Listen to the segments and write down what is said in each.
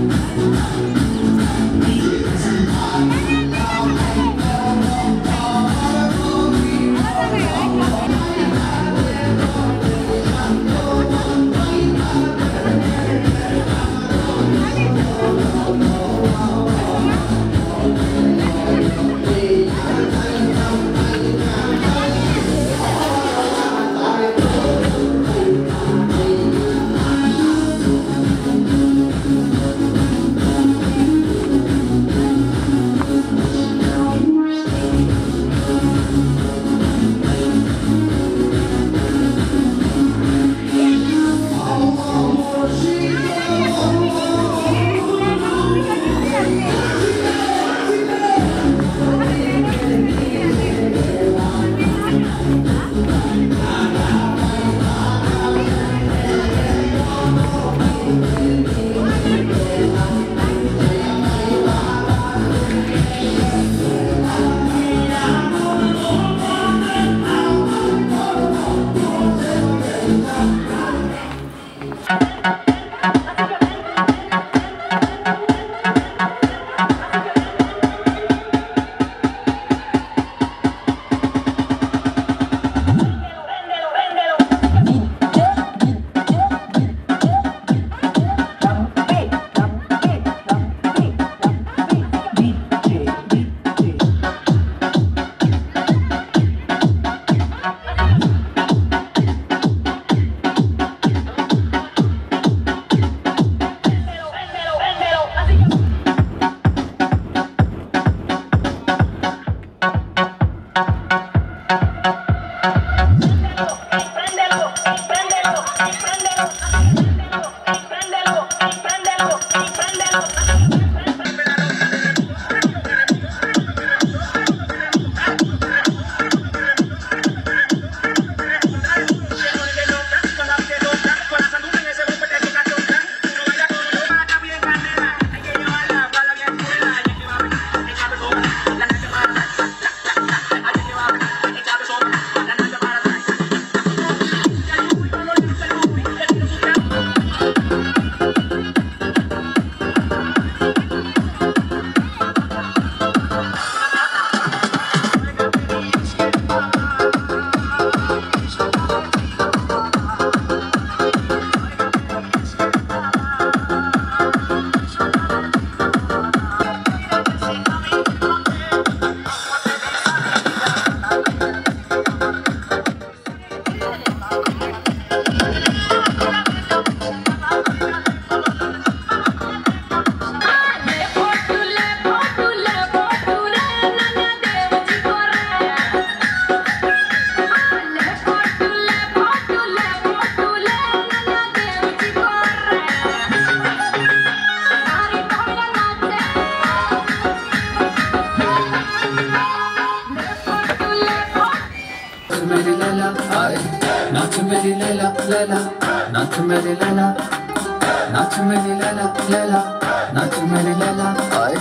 नाच मेरी लैला लैला, नाच मेरी लैला, नाच मेरी लैला लैला, नाच मेरी लैला आए।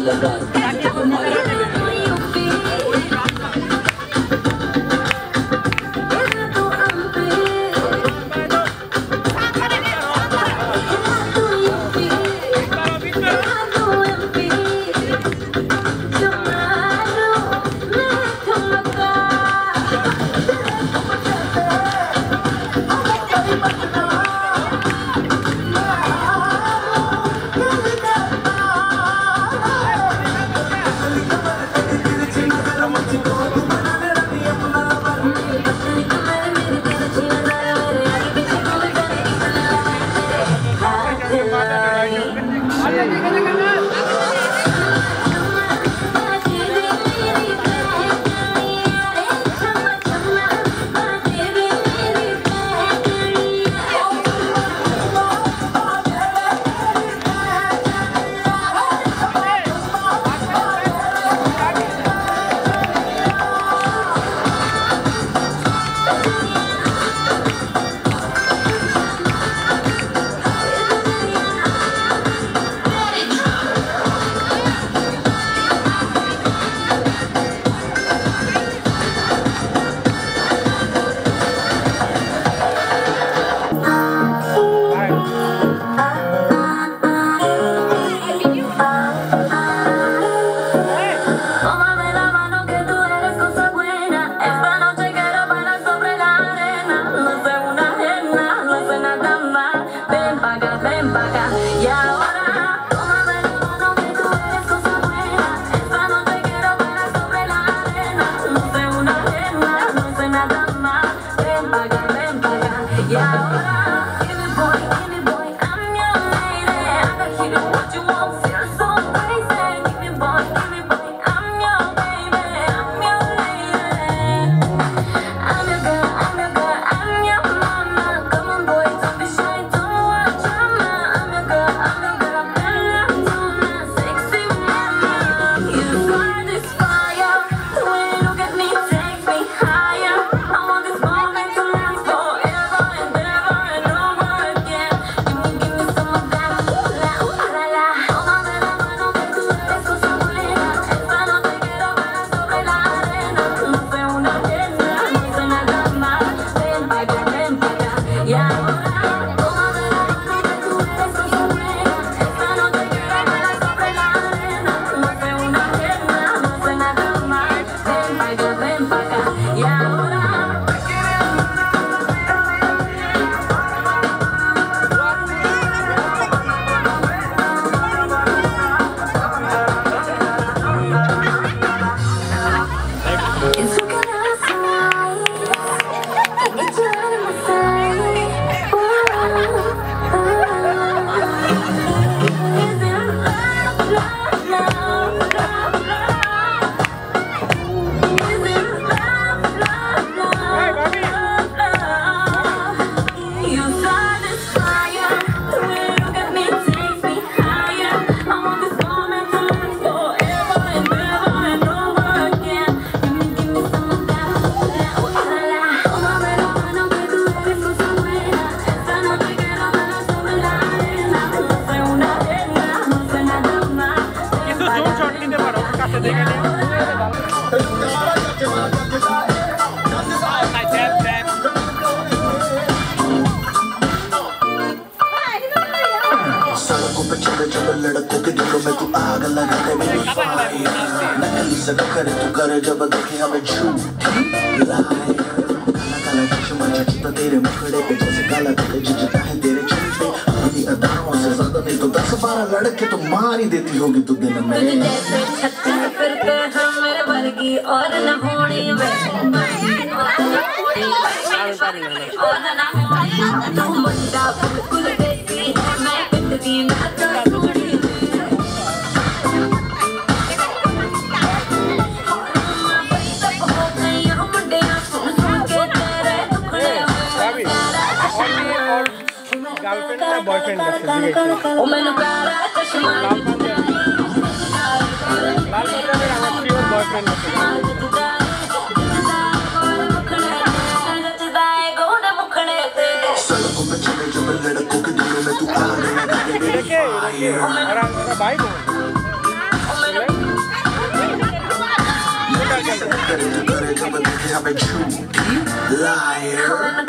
लगा लड़कों के दिलों में तू आग लगा दे मेरी फायर नकली सगा करे तू करे जब देखे हमें झूठी लाई काला काला चश्मा जचता तेरे मुखड़े पे जैसे काला काला जचता है तेरे चेहरे पे अपनी अदाओं से ज्यादा नहीं तो 10-12 लड़के तो मार ही देती होगी तू दिन में तुझे जैसे छत्ती फिर के हम मेरे वर्गी और न होनी और न होनी तू मुंडा बिल्कुल देसी है मैं कितनी ना थोड़ी गर्लफ्रेंड या बॉयफ्रेंड ओ मैंने प्यारा चश्मा लाल बच्चा मेरा हमारी और बॉयफ्रेंड सड़कों पे चले जब लड़कों के दिलों में तू आ गया देखिए मेरा भाई करे तू करे जब देखे हमें झूठी लायर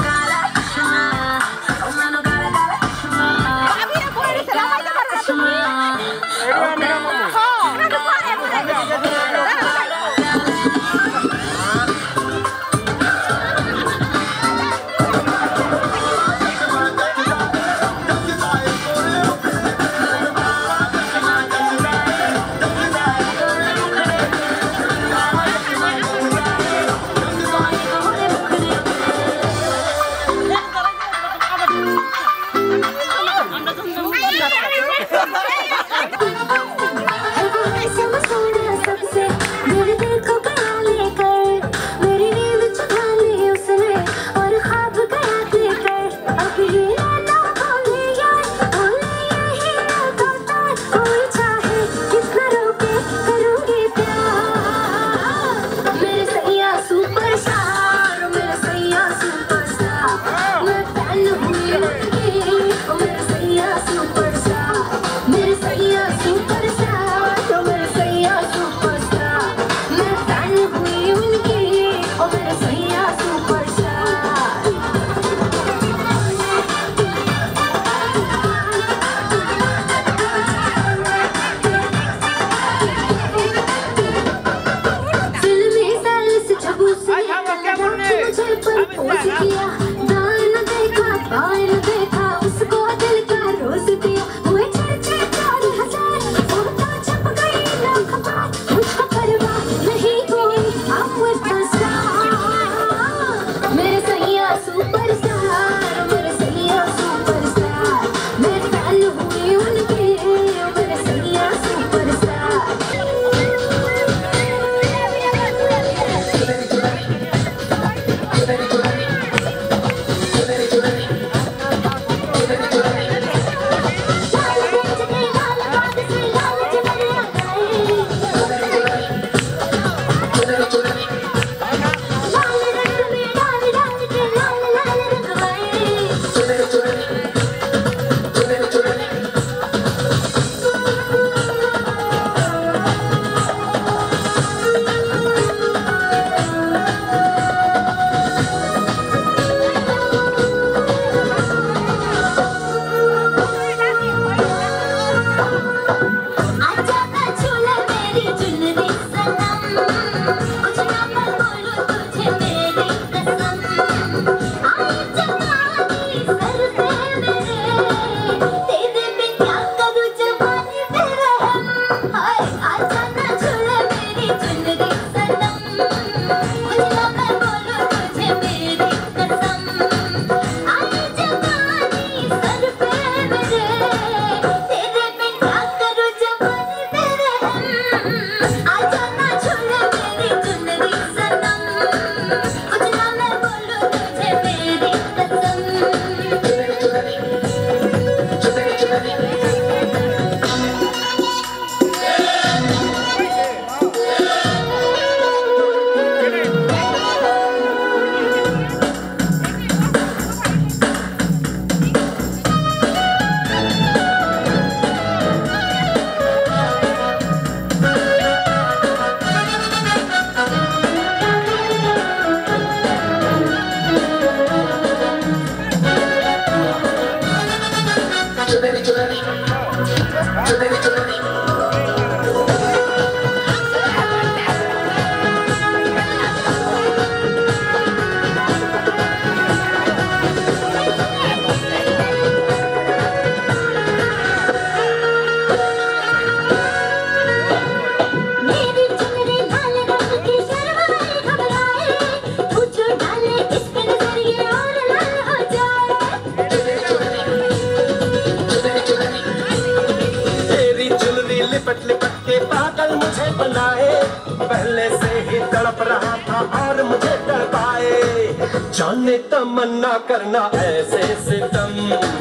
जाने तमन्ना करना ऐसे सितम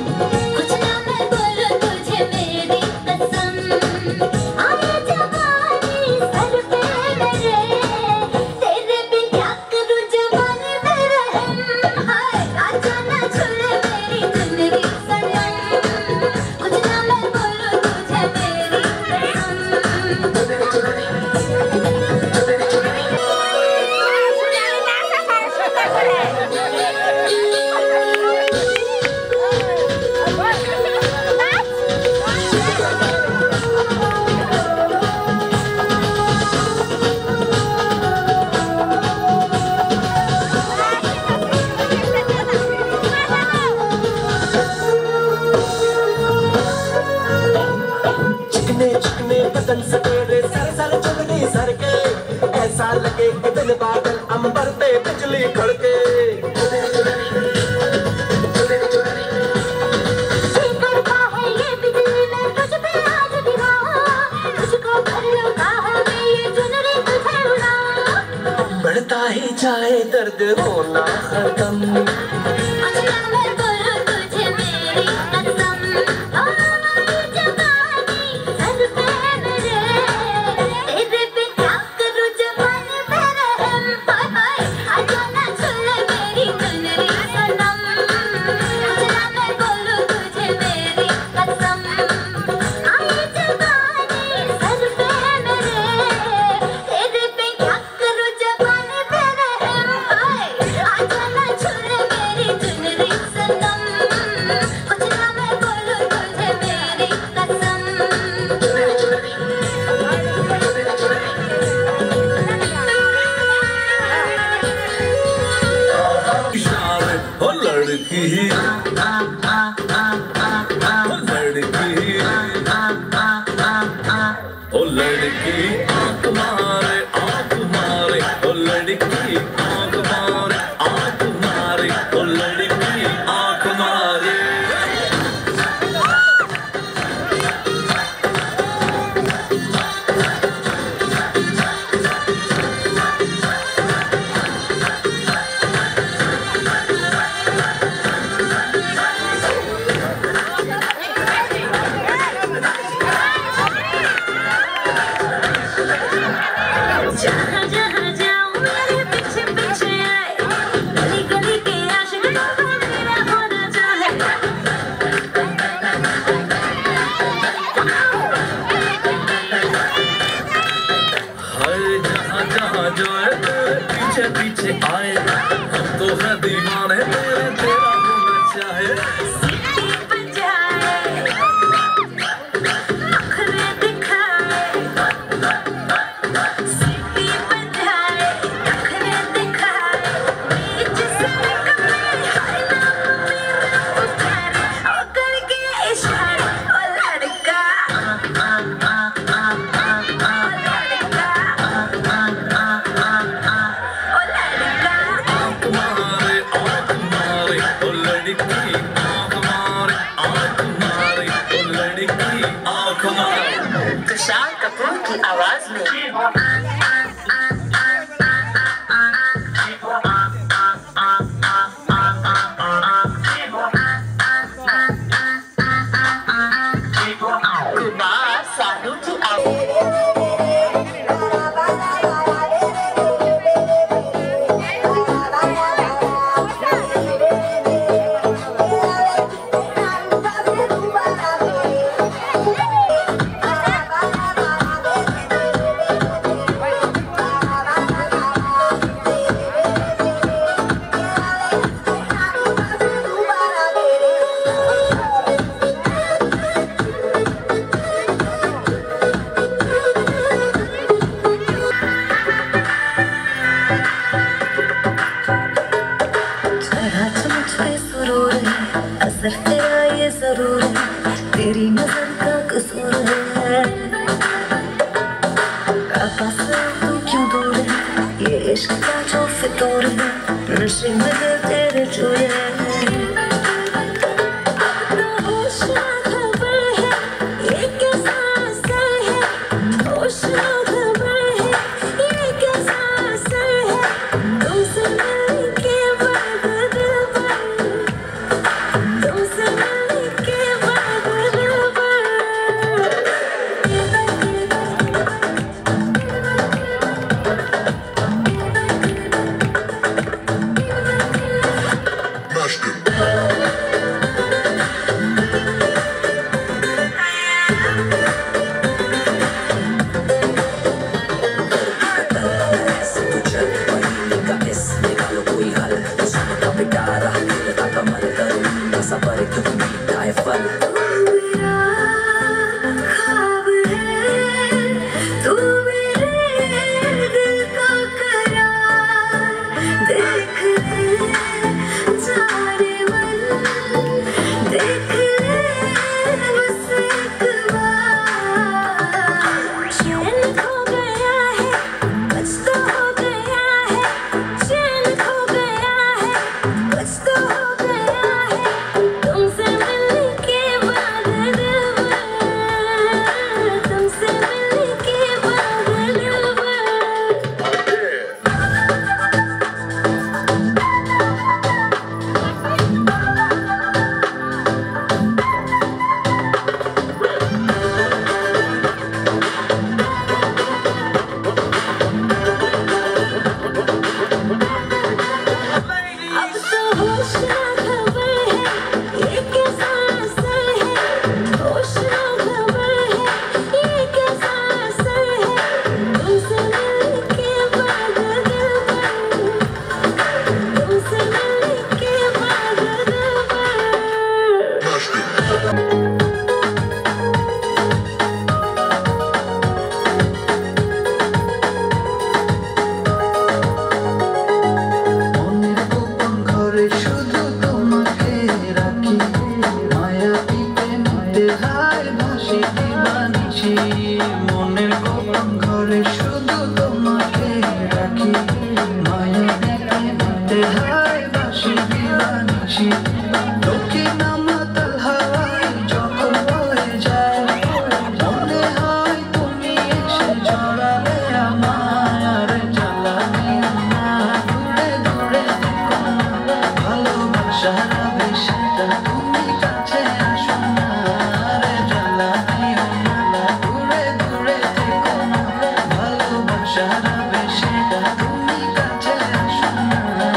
कुछ ना मैं बोलूं तुझे मेरी कसम आए जवानी सर पे मेरे तेरे बिन क्या करूं जवानी में रहम हाय आजा ना छुड़े मेरी जिंदगी सनम कुछ ना मैं बोलूं तुझे मेरी कसम लगन से तेरे सर सर चुनरी सर के, ऐसा लगे कि बिन बादल अंबर पे बिजली खड़के। बढ़ता ही जाए दर्द होना खत्म। বাসি মনের গোপন ঘরে শুধু তোমাকে রাখি মায়া দিতে দিতে হায় বাসি দিবানিসি দক্ষিণ মাতাল হাওয়ায় যখন বয়ে যায় মনে হয় তুমি এসে জড়ালে আমায় আর জ্বালাবে না দূরে দূরে থেকো না ভালোবাসার আবেশটা তুমি কাছে আসো না আর জ্বালাবে না দূরে দূরে থেকো না ভালোবাসার আবেশটা তুমি কাছে আসো না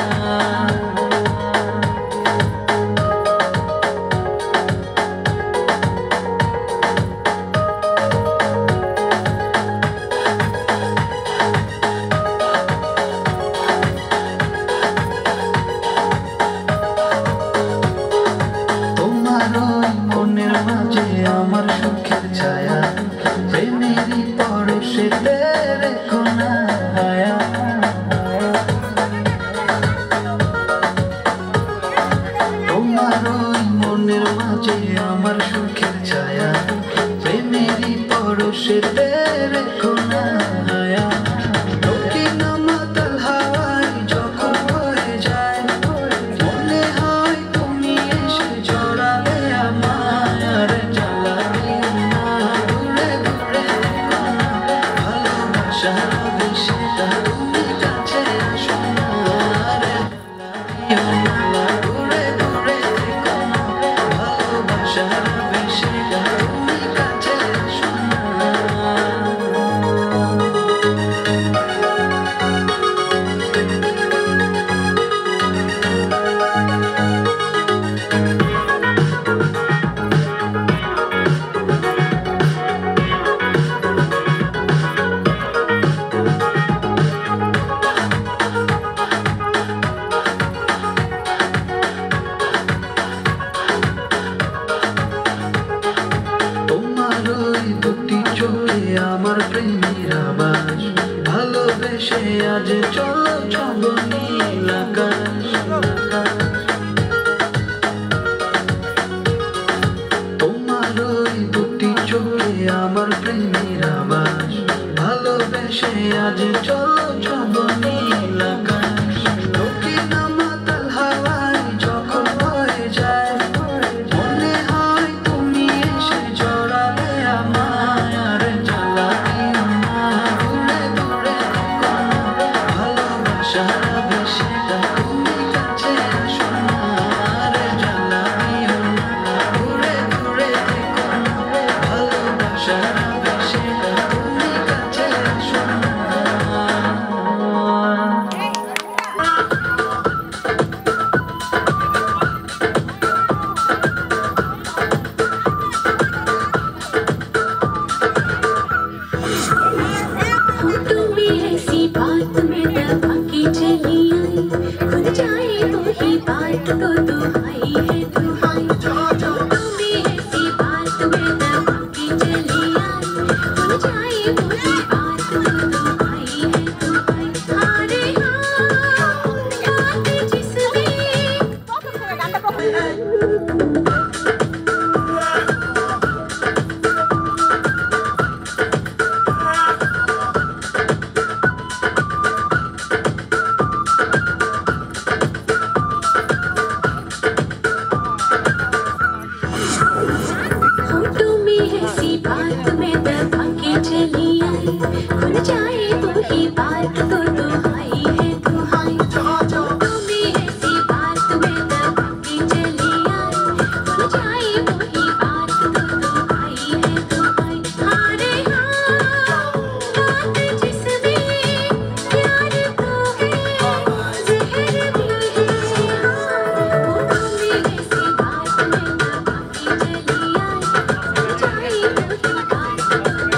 তোমার ওই মনের মাঝে আমার সুখের ছায়া প্রেমেরই পরশেতে রেখো না হায়া তোমার ওই মনের মাঝে আমার সুখের ছায়া প্রেমেরই পরশেতে রেখো না হায়া দক্ষিণ মাতাল হাওয়ায় যখন বয়ে যায় মনে হয় তুমি এসে জড়ালে আমায় আর জ্বালাবে না দূরে দূরে থেকো না ভালোবাসার আবেশটা তুমি কাছে আসো না আর জ্বালাবে না দূরে দূরে থেকো না ভালোবাসার আবেশটা তুমি কাছে আসো না তোমার ওই দুটি চোখে আমার প্রেমের আবাস ভালোবেসে আজ চলো চলো নীল আকাশ তোমার ওই দুটি চোখে আমার প্রেমের আবাস ভালোবেসে আজ চলো চলো নীল আকাশ দক্ষিণ মাতাল হাওয়ায় যখন বয়ে যায় মনে হয় তুমি এসে জড়ালে আমায় আর জ্বালাবে না দূরে দূরে থেকো না ভালোবাসার আবেশটা তুমি কাছে আসো না আর জ্বালাবে না দূরে দূরে থেকো না ভালোবাসার আবেশটা তুমি কাছে আসো না तुम्हें ऐसी बात में दबा के चली आई खुद जाए तो ही बात तो दुहाई है दुहाई तुम्हें ऐसी बात में दबा के चली आई खुद जाए तो ही बात तो दुहाई है दुहाई अरे हाँ बात जिसमें तुम्हें ऐसी बात में दबा के चली आई खुल जाए तो ही बात तो दुहाई है दुहाई तुम्हें ऐसी बात में दबा के चली आई खुल जाए तो ही बात तो दुहाई है दुहाई अरे हाँ बात जिसमें प्यार तो है जहर भी है हाँ तुम्हें ऐसी बात में दबा के चली आई खुल जाए तो ही बात तो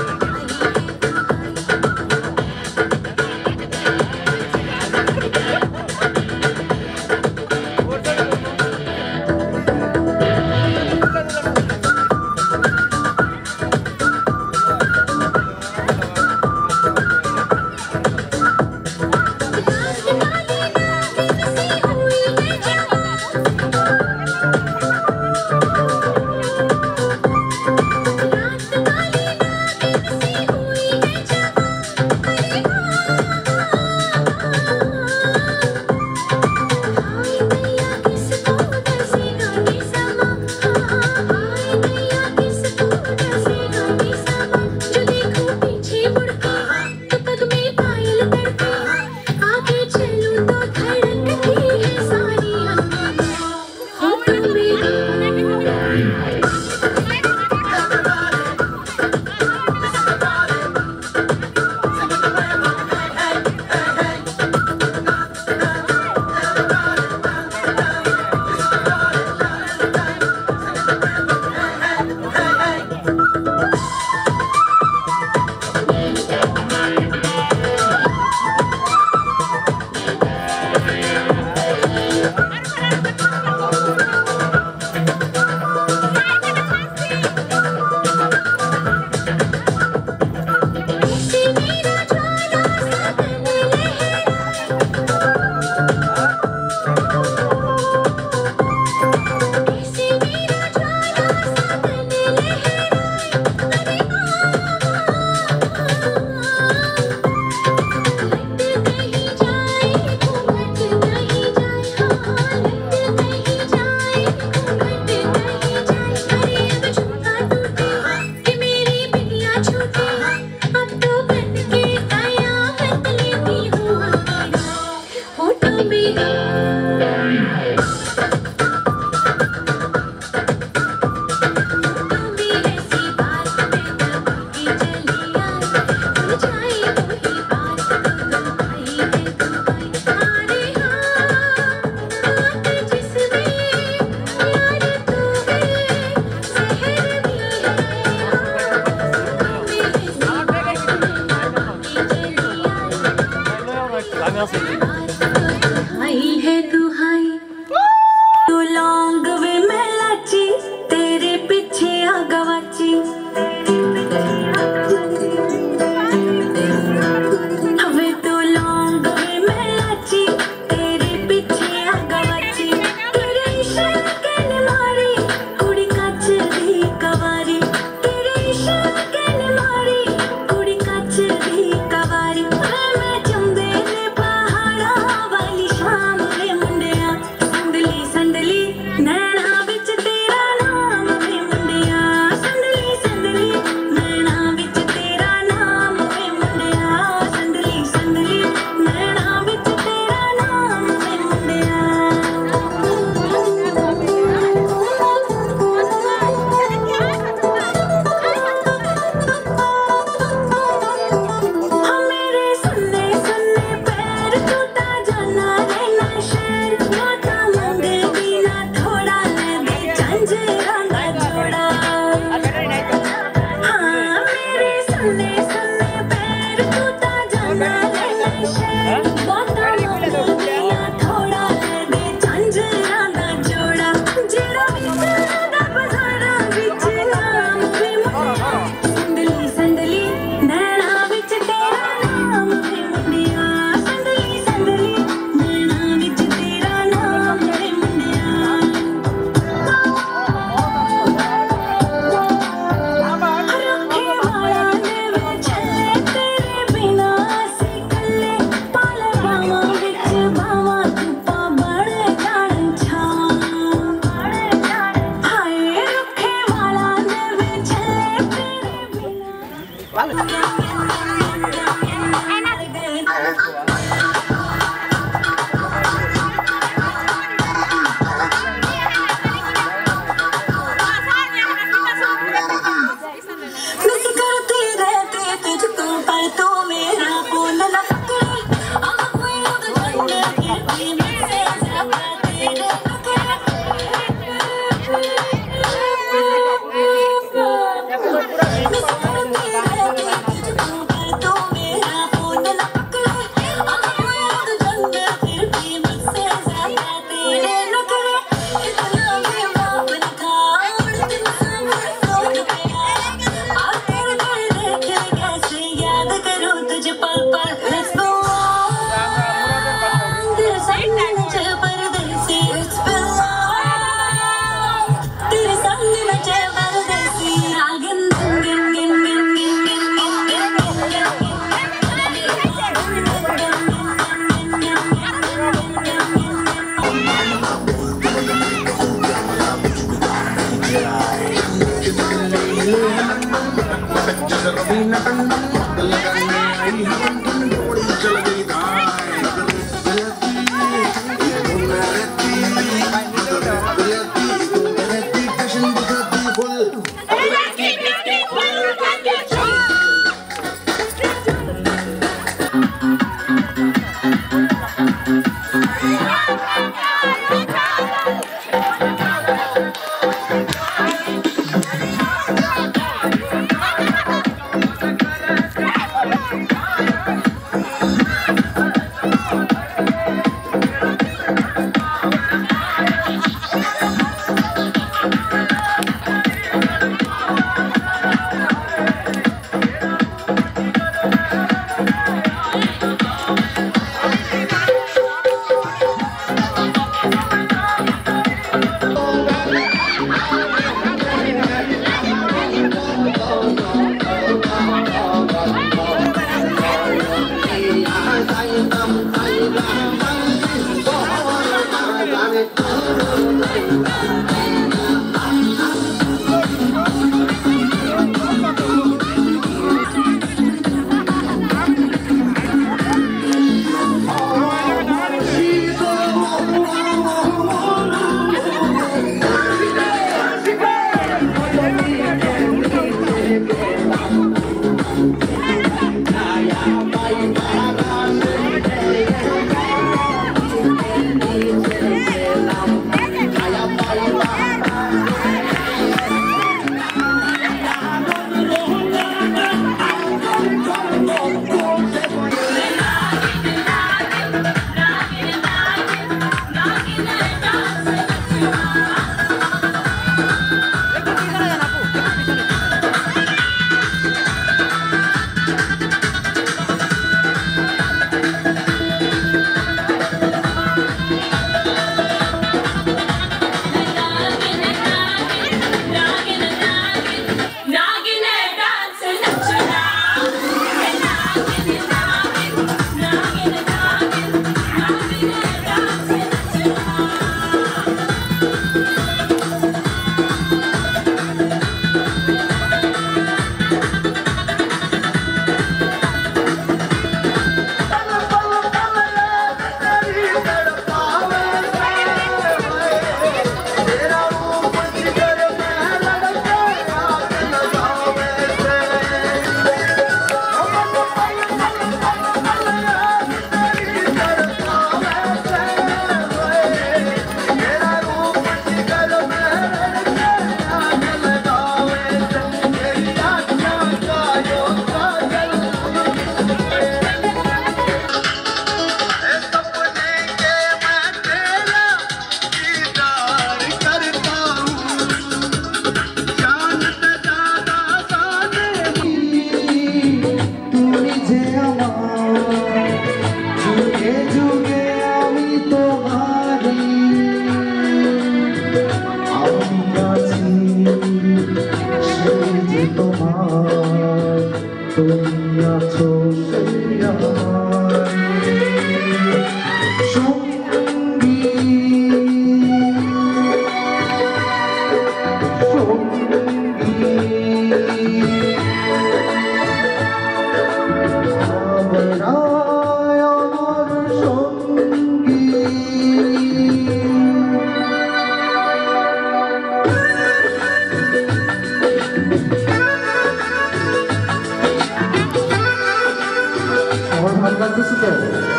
লাগতেছে তো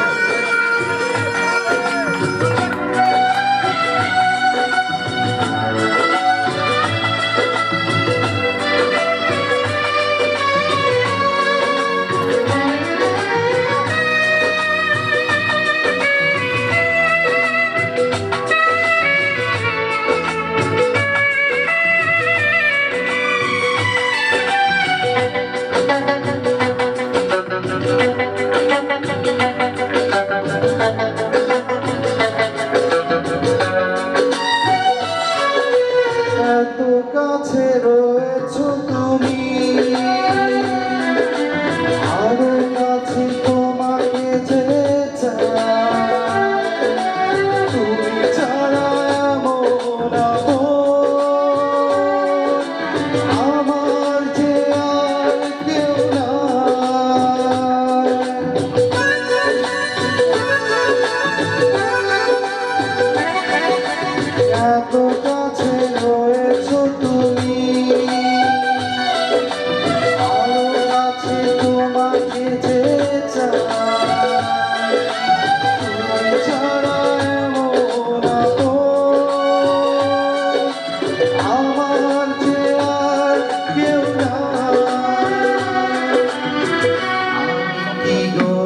এত কাছে রয়েছো তুমি আরো কাছে তোমাকে যে চাই তুমি ছাড়া এমন আমার যে আর কেউ নাই এত কাছে রয়েছো তুমি আরো কাছে তোমাকে যে চাই তুমি ছাড়া এমন আমার যে আর কেউ নাই আমি কি গো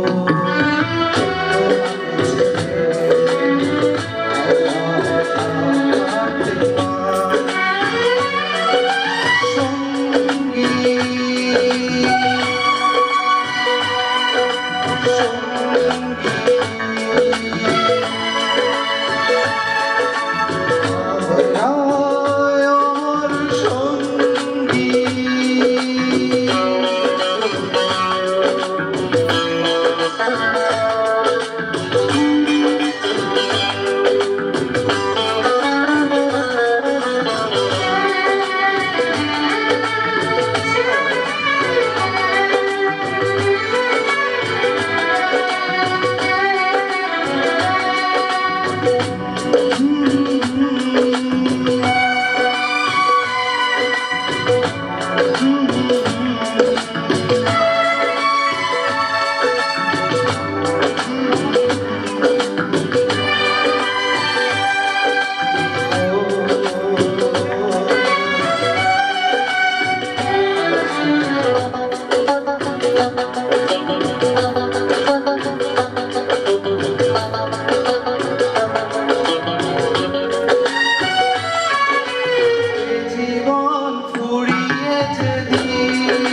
জীবন ফুরিয়ে যেদিন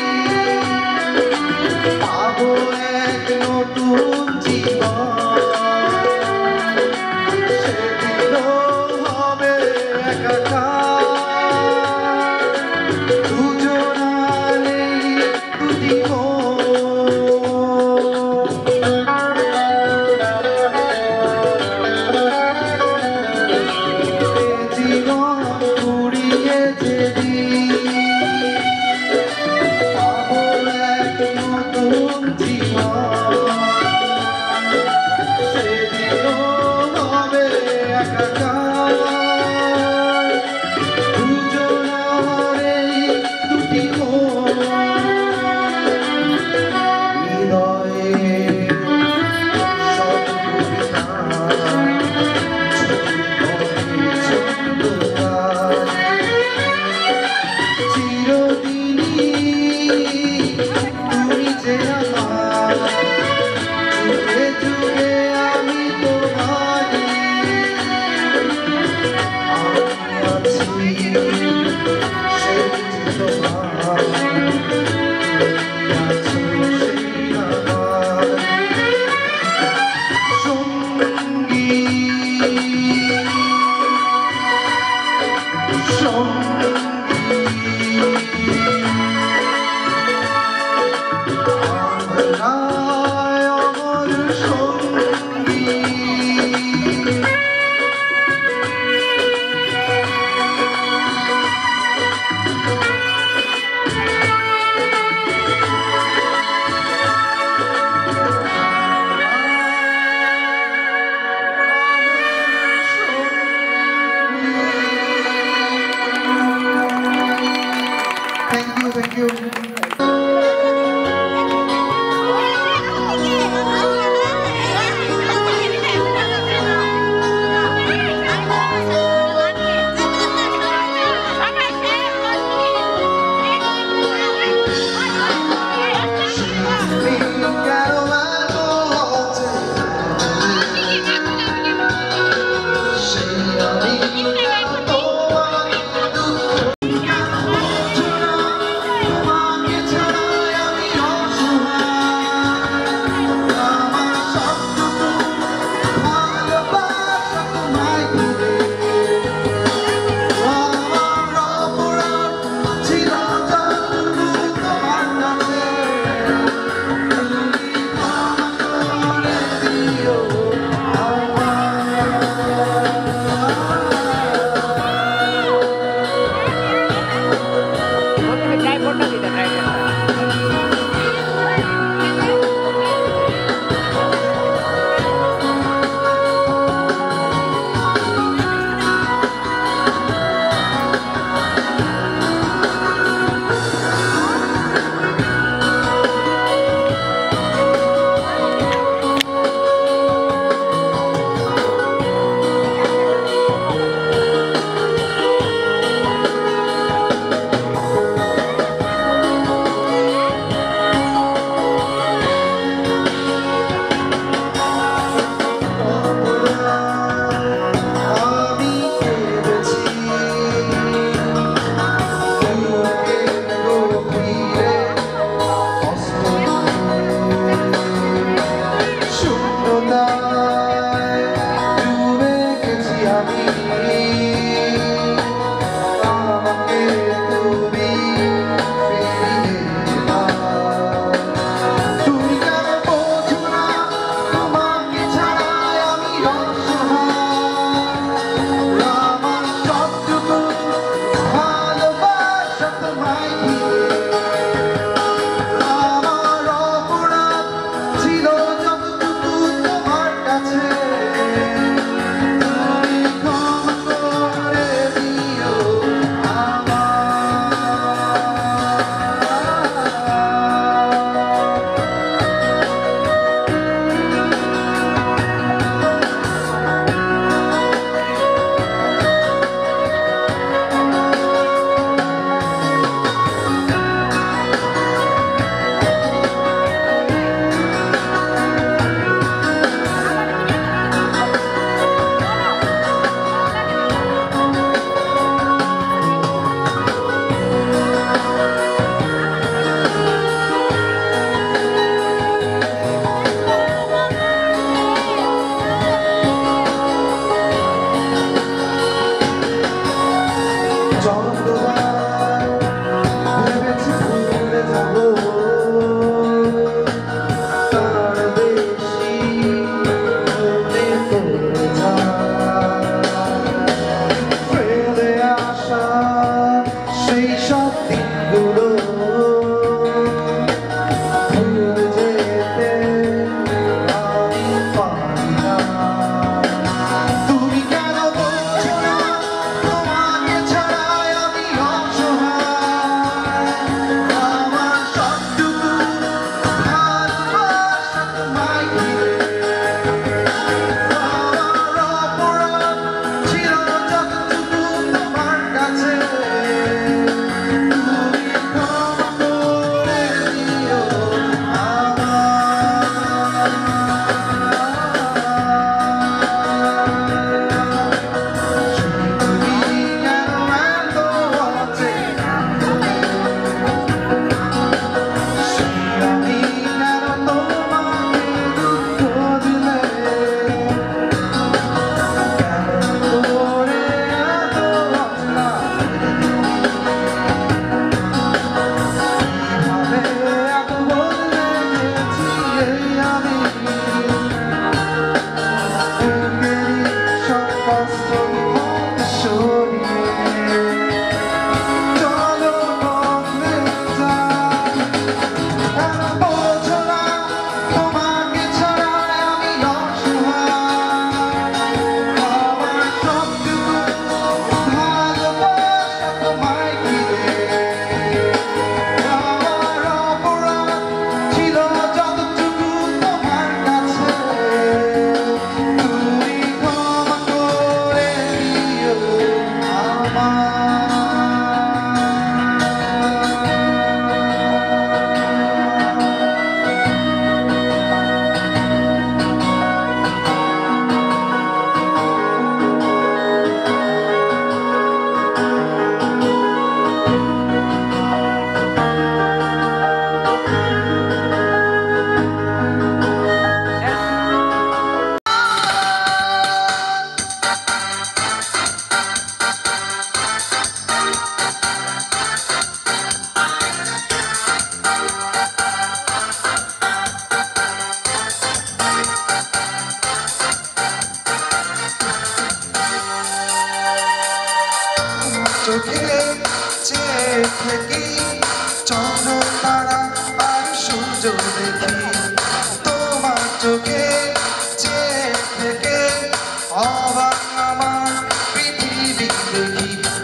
পাবো এক নতুন জীবন সেদিনও হবে একাকার দুজনার এই দুটি জীবন ফুরিয়ে যেদিন পাবো এক নতুন জীবন সেদিনও হবে একাকার দুজনার এই দুটি হৃদয়ে সব কবিতা তুমি যে আমার যুগে যুগে আমি তোমারি আমি আছি সেই তোমার তুমি আছো সেই আমার সঙ্গী আমার সঙ্গী চোখে কি চন্দ্র তারা আর সূর্য দেখি তোমার চোখে চেয়ে থেকে অবাক আমার পৃথিবী দেখি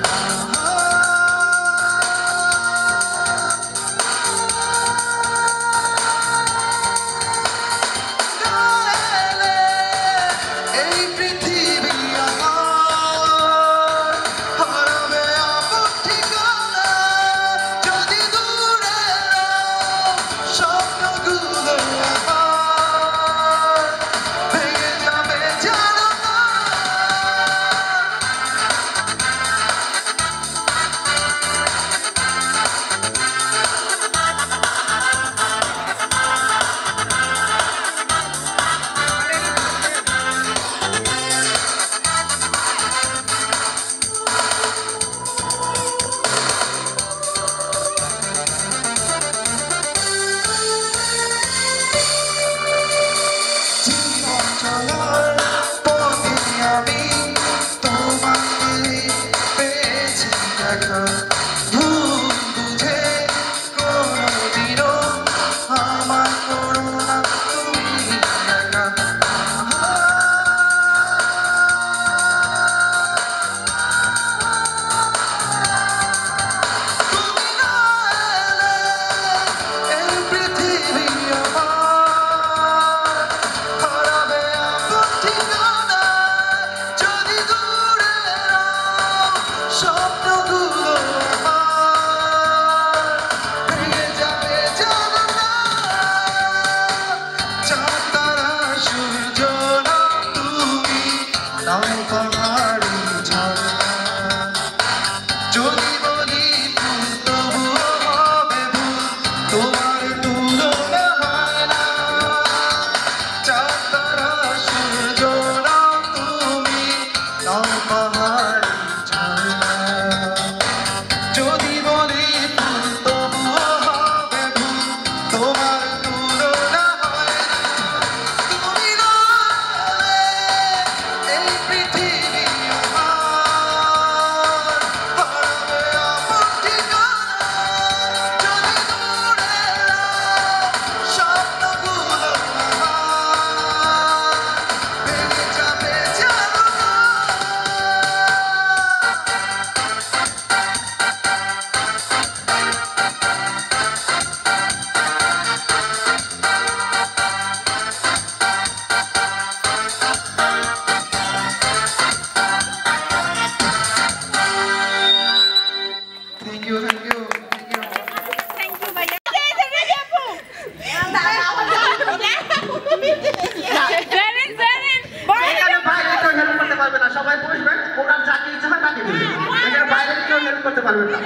এই পৃথিবী আমার হারাবে আপন ঠিকানা যদি দূরে স্বপ্নগুলো আমার ভেঙে যাবে জানো না জীবন চলার পথে আমি তোমাকে পেয়েছি দেখা ভুল বুঝে কোনোদিনও আমার করো না তুমি একা তুমি না এলে এই পৃথিবী আমার হারাবে আপন ঠিকানা যদি দূরে স্বপ্নগুলো আমার ভেঙে যাবে জানো না চাঁদ তারা সূর্য না তুমি নাও পাহাড়ি ঝর্ণা যদি বলি ভুল তবুও হবে ভুল তোমার তুলনা হয় না চাঁদ তারা সূর্য না তুমি নাও পাহাড়ি ঝর্ণা যদি বলি ভুল তবুও হবে ভুল তোমার তুলনা হয় না তুমি না এলে এই পৃথিবী আমার হারাবে আপন ঠিকানা যদি দূরে স্বপ্নগুলো আমার ভেঙে যাবে জানো না Thank you, thank you, thank you. এখানে বাইরে কেউ হেল্প করতে পারবে না সবাই বসবেন ওনার যাকে ইচ্ছা হয় তাকে দিবেন এখানে বাইরে কেউ হেল্প করতে পারবে না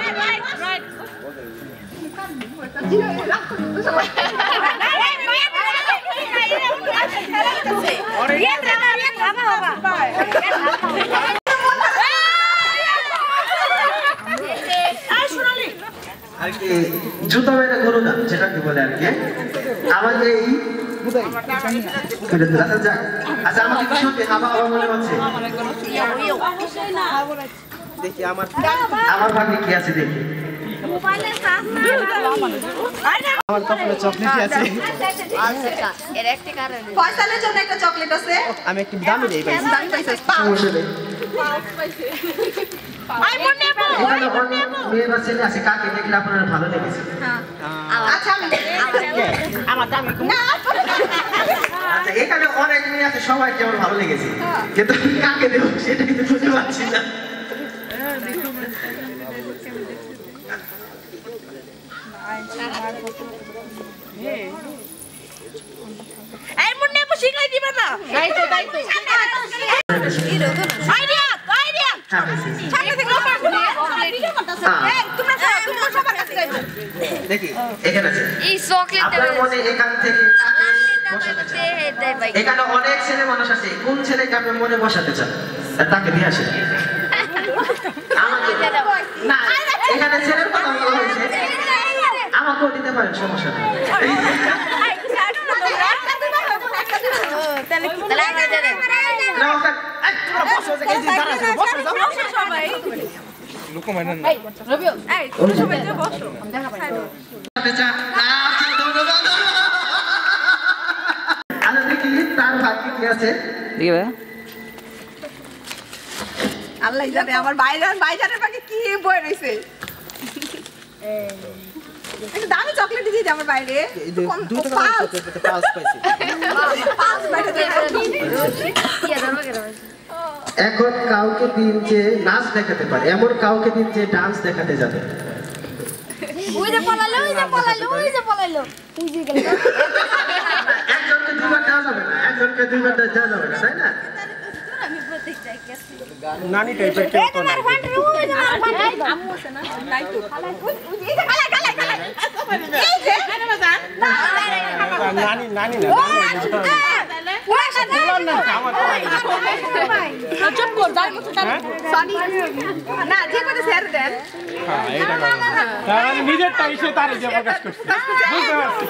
আর কি জুতা মেরে গরু না যেটা কি বলে আর কি আমাকে এই আচ্ছা আমাকে কি সত্যি হাবা হাবা মনে হচ্ছে দেখি আমার ভাগ্যে কি আছে দেখি আমার কপালে চকলেট আছে ফয়সালের জন্য একটা চকলেট আছে আমি একটু দামি দেই ভাই দামি পাইছিস সমস্যা নেই এখানে অনেক মেয়ে বা ছেলে আছে কাকে দেখলে আপনার ভালো লেগেছে আচ্ছা আমি আমার দামি আচ্ছা এখানে অনেক মেয়ে আছে সবাই কেমন ভালো লেগেছে কিন্তু কাকে দেবো সেটা কিন্তু বুঝতে পারছি না এই মুন্নি আপু শিখাই দিবে না দাইতো আইডিয়া হ্যাঁ বেশি সামনে থেকে লোক আসবে এই তোমরা সবার কাছে যাইবো দেখি এখানে আছে এই চকলেট আপনার মনে এখান থেকে বসাতে চান এখানে অনেক ছেলে মানুষ আছে কোন ছেলেকে আপনি মনে বসাতে চান তাকে দিয়ে আসেন আমাকে না এখানে ছেলের কথা বলা হয়েছে আমাকেও দিতে পারেন সমস্যা নেই লুকো মানেন না রবিও এই তুমি সবাই যে বসো দেখা পাই আচ্ছা দেখি তার ভাগ্যে কি আছে দেখি ভাই আল্লাহ জানে আমার বাইজানের পাখি কি বই রইছে একটা দামি চকলেট দিয়েছে আমার বাইরে পাস পাইছি পাঁচ বাইরে এখন কাউকে দিন যে নাচ দেখাতে পারে এমন কাউকে দিন যে ডান্স দেখাতে যাবে ওই যে পলালো একজনকে দুইবার দেওয়া যাবে না একজনকে দুইবার দেওয়া যাবে না তাই না আমি প্রত্যেক জায়গায় নানি টাইপের কেউ তো না আম্মু আছে না নাই তো এই যে খালা এই যে নানি নানি না চুপ কর যাই মতো সনি না যে কথা শেয়ার দেন হ্যাঁ এটা না তার নিজের টাইসে তার যে প্রকাশ করছে বুঝতে পারছি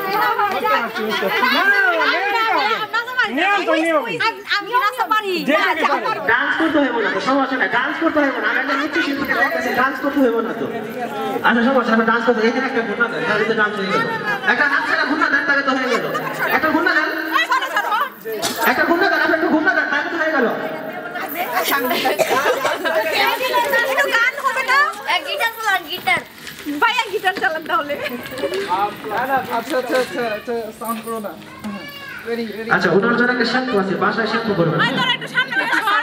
আমি নাচতে পারি ডান্স করতে হবে না তো সমস্যা নাই ডান্স করতে হবে না আমরা নৃত্য শিল্পীকে দেখতেছি ডান্স করতে হবে না তো আচ্ছা সমস্যা না ডান্স করতে এখানে একটা ঘটনা দেন তাহলে তো ডান্স হয়ে গেল একটা হাত ছাড়া ঘটনা দেন তাহলে তো হয়ে গেল একটা ঘটনা দেন একটা ঘটনা দেন আপনি একটু ঘটনা দেন তাহলে তো হয়ে গেল একটু গান হবে না এক গিটার চালান গিটার ভাইয়া গিটার চালান তাহলে আচ্ছা সাউন্ড করো না রেডি আচ্ছা ওনার জন্য একটা শ্যাম্পু আছে বাসায় শ্যাম্পু করবেন তোরা একটু সামনে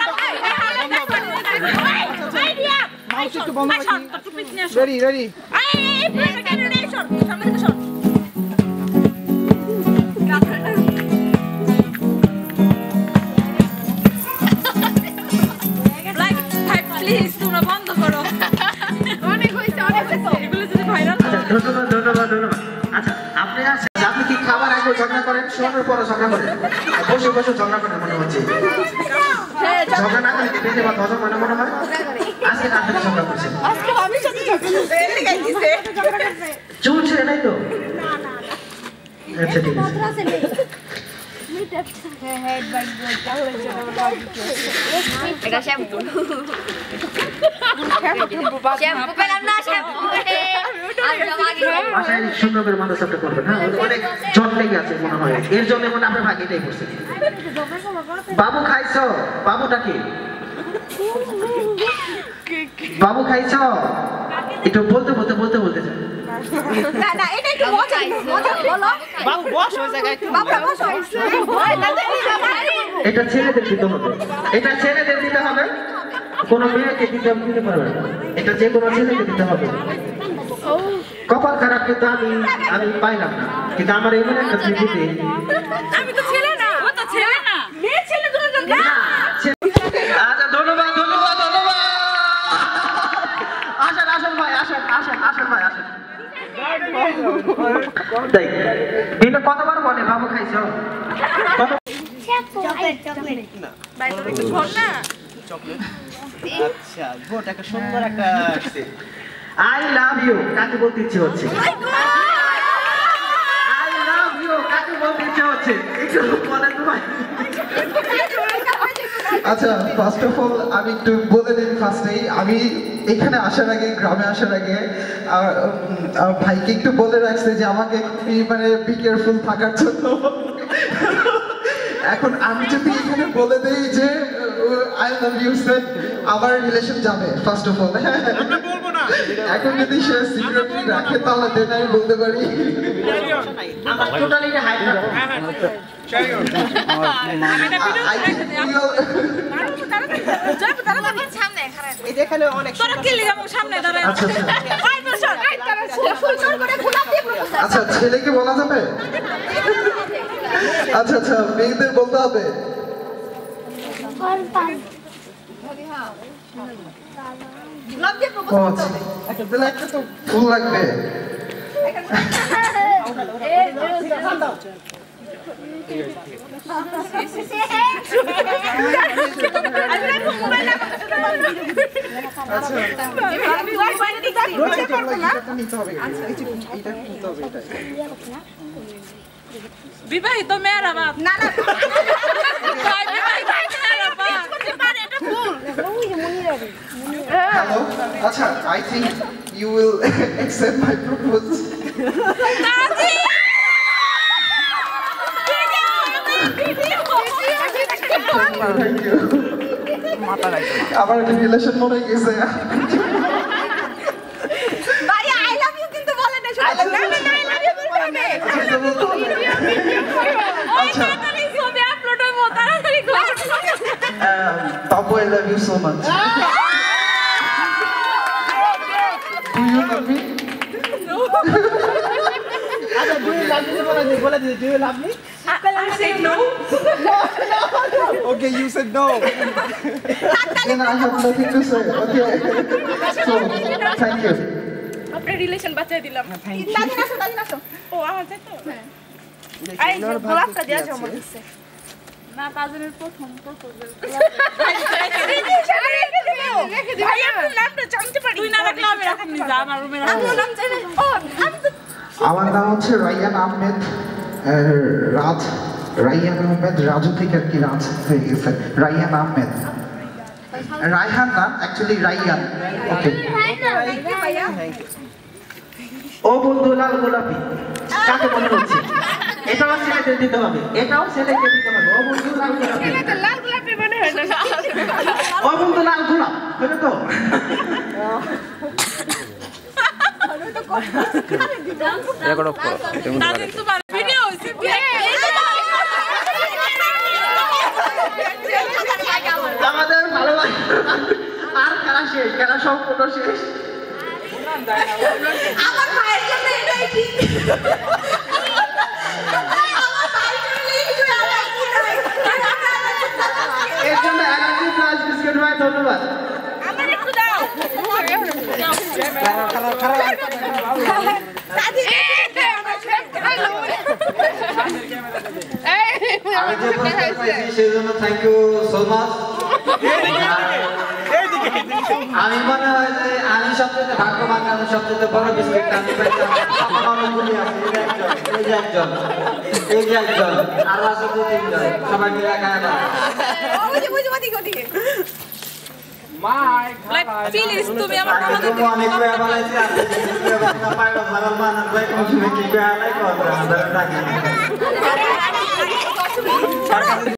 আইডিয়া মাউস একটু বন্ধ রাখি একটু পিছনে আসো রেডি এই সামনে থেকে সর প্লিজ তোমরা বন্ধ করো অনেক হইছে এগুলো যদি ভাইরাল আচ্ছা ধন্যবাদ আচ্ছা আপনি কি খাবার আগে ঝগড়া করেন শোনার পরে ঝগড়া করেন বসে ঝগড়া করেন মনে হচ্ছে ঝগড়া না করে পেটে বা হজম মনে হয় আজকে রাতে ঝগড়া করছেন আজকে আমি সাথে ঝগড়া করতে চুল ছেড়ে নাই তো আচ্ছা ঠিক আছে এটা শ্যাম্পু শ্যাম্পু পেলাম না শ্যাম্পু বাসায় সুন্দর করে মাথা সাপটা করবেন হ্যাঁ অনেক জট লেগে আছে মনে হয় এর জন্য মনে আপনার ভাগে এটাই করছে বাবু খাইছো বাবুটা কি বাবু খাইছো একটু বলতে না এটা একটু মজা বলো বাবু বস ওই জায়গায় বাবা বসো এটা ছেলেদের দিতে হবে কোন মেয়েকে দিতে পারবে না এটা যে কোনো ছেলেকে দিতে হবে কপাল খারাপ কিন্তু আমি পাইলাম না কিন্তু আমার এমন একটা পৃথিবী আমি তো ছেলে না ও তো ছেলে না মেয়ে ছেলে দুটো না আচ্ছা ধন্যবাদ আসেন ভাই আসেন এটা কতবার বলে বাবু খাইছো আচ্ছা ভোট একটা সুন্দর একটা আসছে আই লাভ ইউ কাকে বলতে ইচ্ছে হচ্ছে আই লাভ ইউ কাকে বলতে ইচ্ছে হচ্ছে একটু বলেন তো ভাই আচ্ছা ফার্স্ট অফ অল আমি একটু বলে দিই ফার্স্টেই আমি এখানে আসার আগে গ্রামে আসার আগে ভাইকে একটু বলে রাখছে যে আমাকে খুবই বি কেয়ারফুল থাকার জন্য এখন আমি যদি এখানে বলে দেই যে আই লাভ ইউ স্যার আমার রিলেশন যাবে ফার্স্ট অফ অল বলবো না এখন যদি সে সিক্রেটলি রাখে তাহলে দেন আমি বলতে পারি আমরা টোটালি এটা হাইড করব I think we all সামনে খারাপ এখানে অনেক তোরা কি লিগা সামনে দাঁড়ায় আচ্ছা ভাই বসো ফুল করে গোলাপ দিয়ে প্রপোজ আচ্ছা ছেলেকে বলা যাবে আচ্ছা মেয়েদের বলতে হবে গোলাপ দিয়ে প্রপোজ ও আচ্ছা তাহলে একটা তো ফুল লাগবে বিবাহিত মেয়েরা বাপ না না বিবাহিত মেয়েরা বাপ একটা ফুল Hello? Acha, I think you will accept my proposal. Thank you. আমার রিলেশন মনে হয়ে গেছে। ভাই আই লাভ ইউ কিন্তু বলে না শুধু না না আই লাভ ইউ বলবে না আচ্ছা তাড়াতাড়ি ছবি আপলোড হবো তাড়াতাড়ি class Papu, I love you so much. Do you love me? আচ্ছা do you love me বলে দিই do you love me? I said no. Okay, you said no. Then I have nothing to say. Okay. So, thank you. আপনার relation বাঁচাই দিলাম দাদি Nacho ও আমার তাই তো হ্যাঁ আই গোলাপটা দিয়া যাও আমার কাছে না কাজের প্রথম প্রপোজাল ভাই আপনার নামটা জানতে পারি তুই না রাখলে আমি রাখব না যা আমার রুমে রাখ আমার নাম চাই না ও আমি তো আমার নাম হচ্ছে রাইয়ান আহমেদ রাইয়ান আহমেদ রাজু থেকে আর কি রাজ হয়ে গেছে রাইয়ান আহমেদ রায়হান না অ্যাকচুয়ালি রাইয়ান ওকে ও বন্ধু লাল গোলাপি কাকে মনে হচ্ছে এটাও ছেলেকে দিতে হবে এটাও ছেলেকে দিতে হবে ও বন্ধু লাল গোলাপি এটা লাল গোলাপি মনে হয় না ও বন্ধু লাল গোলাপ বুঝলে তো রেকর্ড অফ করো এটা মধ্যে তাদের তোমার ভিডিও হইছে আমাদের ভালোবাসা আর খেলা শেষ খেলা সম্পূর্ণ শেষ আমার ভাইয়ের জন্য এটাই ঠিক এর জন্য এনার্জি প্লাস বিস্কুট ভাই ধন্যবাদ আমার একটু দাও দাদি আমি যে পুরস্কার পেয়েছি সেই জন্য থ্যাংক ইউ সো মাচ আমি মনে হয় যে আমি সবচেয়ে ভাগ্যবান আমি সবচেয়ে বড় বিস্কুট আমি পাইলাম অনেকগুলি আছে এই যে একজন আর আছে দু তিনজন সবাই মিলে খায় না বুঝি ওদিকে প্লিজ তুমি আমার তাকে তো অনেক করে বলেছি আর না পাইলো ভালো মানার ভাই কোন সময় কি করে আলাই করে আমাদের টাকা